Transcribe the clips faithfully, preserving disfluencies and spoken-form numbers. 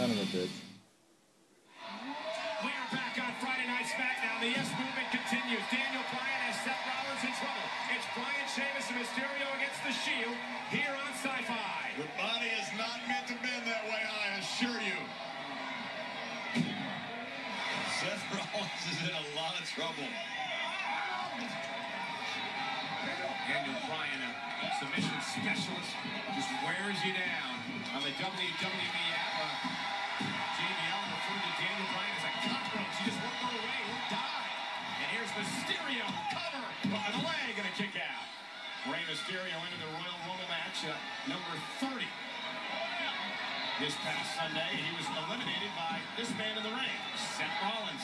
Son of a bitch. We are back on Friday Night Smackdown. The yes movement continues. Daniel Bryan has Seth Rollins in trouble. It's Bryan, Sheamus, and Mysterio against the Shield here on Sci-Fi. The body is not meant to bend that way, I assure you. Seth Rollins is in a lot of trouble. Daniel Bryan, a submission specialist, just wears you down on the W W E app. Uh, J B L referred to Daniel Bryan as a cockroach. He just won't go away, won't die. And here's Mysterio, cover, hook of the leg, and a kick out. Rey Mysterio into the Royal Rumble match, uh, number thirty. This past Sunday, he was eliminated by this man in the ring, Seth Rollins.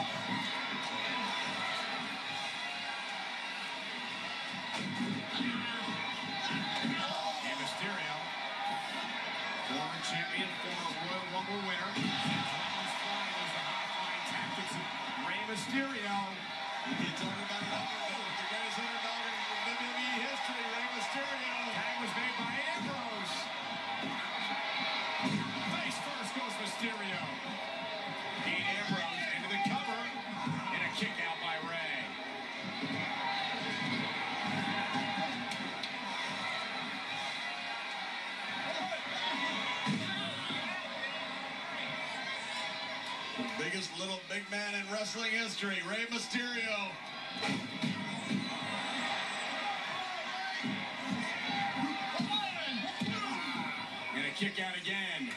And Mysterio, former champion, former Royal Rumble winner. Rollins flying is the high-flying tactics of Rey Mysterio. You told me about it. The greatest underdog in W W E history, Rey Mysterio. Tag was made by Ambrose. Face first goes Mysterio. Dean Ambrose into the cover, and a kick out by Rey. The biggest little big man in wrestling history, Rey Mysterio. And a kick out again.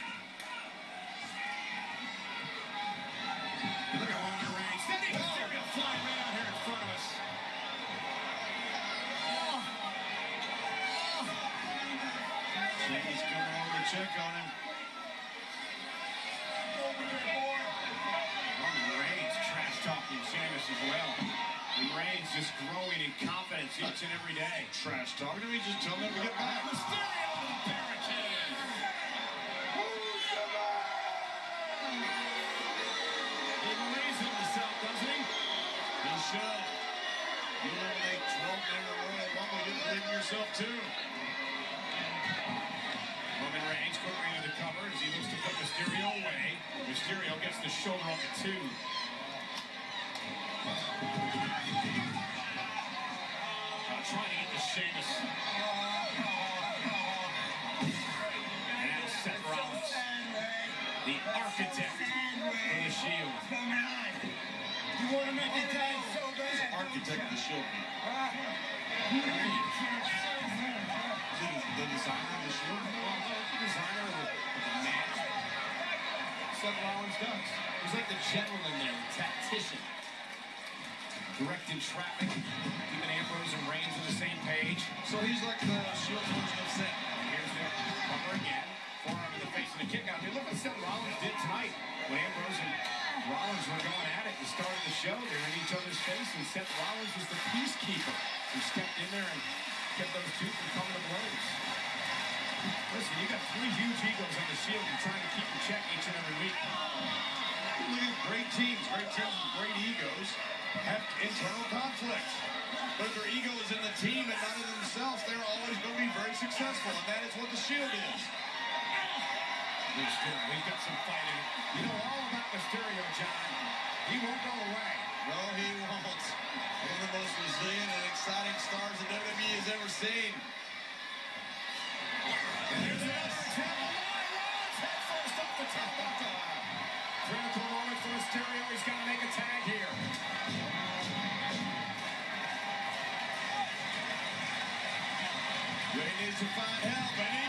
Look at Roman Reigns. Steady Mysterio flying right out here in front of us. Sheamus coming over to check on him. Roman Reigns trash talking Sheamus as well. And Reigns just growing in confidence each and every day. Trash talking to me, just tell him to get back. Mysterio to the barricade. He believes in himself, doesn't he? He should. You eliminate twelve men in the Royal Rumble, you believe in yourself too. Roman Reigns quickly into the cover as he looks to put Mysterio away. Mysterio gets the shoulder up at two. Uh, trying to get to Sheamus. And now Seth Rollins, the architect for the Shield. You want to make it tag so bad? Architect of the Shield. The designer of the Shield? Well, the designer of the, of the match. Seth Rollins does. He's like the gentleman there, the tactician. Directing traffic, keeping Ambrose and Reigns on the same page. So he's like the Shield's version of Seth. And here's the cover again. Forearm to the face and a kick out. Hey, look what Seth Rollins did tonight. When Ambrose and Rollins were going at it at the start of the show, they were in each other's face, and Seth Rollins was the peacekeeper who stepped in there and kept those two from coming to blows. Listen, you got three huge egos on the Shield and trying to keep in check each and every week. Look at great teams, great teams with great egos have internal conflicts. But if their ego is in the team and not in themselves, they're always going to be very successful, and that is what the Shield is. Mysterio, he's got some fight in it. You know all about Mysterio, John. He won't go away. No, he won't. One of the most resilient and exciting stars that W W E has ever seen. And there's another example. Rollins head first off the turnbuckle. Critical moment for Mysterio. He's got to make a tag here. Ray needs to find help, and